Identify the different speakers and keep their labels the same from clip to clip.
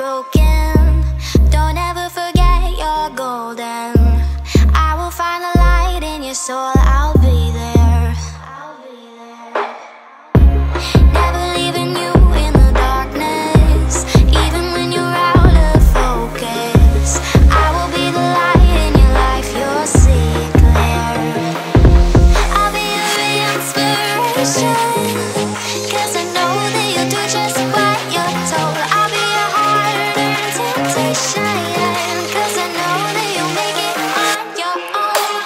Speaker 1: broken, don't ever forget you're golden. I will find the light in your soul, I'll be there. Never leaving you in the darkness, even when you're out of focus. I will be the light in your life, you'll see it clear. I'll be your inspiration, 'cause I know that you'll do just what you're told. I'll be your heart and temptation, 'cause I know that you'll make it on your own.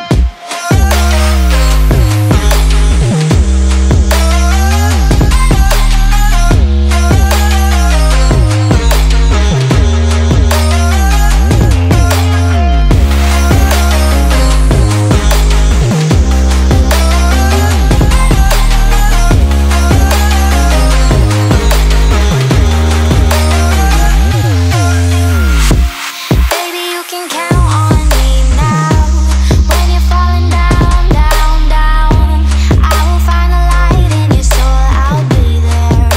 Speaker 1: Baby, you can count on me now. When you're falling down, down, down, I will find the light in your soul, I'll be there.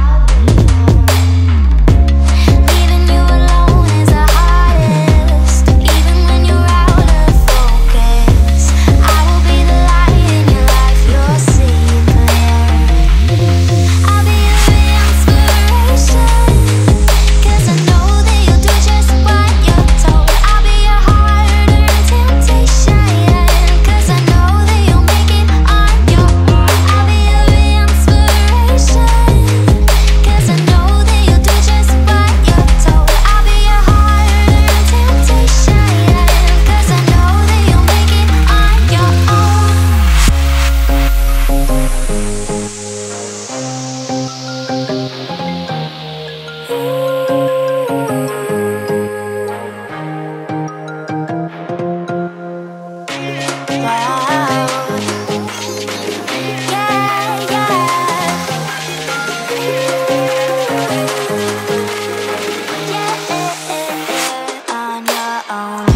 Speaker 1: Leaving you alone is the hardest, even when you're out of focus. I will be the light in your life, you'll see it clear. I'll be your inspiration, 'cause I know that you'll do just what you're told. I'll be your heart and temptation, 'cause I know that you'll make it on your own. I'll be your inspiration, 'cause I know that you'll do just what you're told. I'll be your heart and temptation, 'cause I know that you'll make it on your own. Wow. Yeah, yeah. On your own.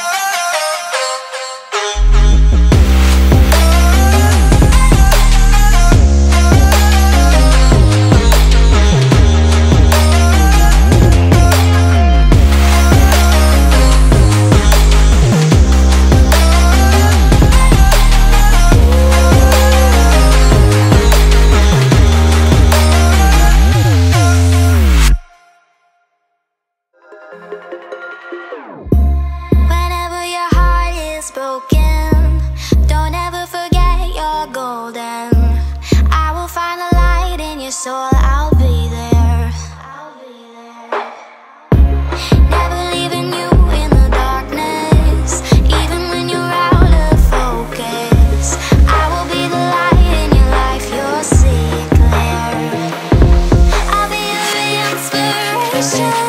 Speaker 1: Whenever your heart is broken, don't ever forget you're golden. I will find the light in your soul, I'll be there. Never leaving you in the darkness, even when you're out of focus. I will be the light in your life, you'll see it clear. I'll be your inspiration,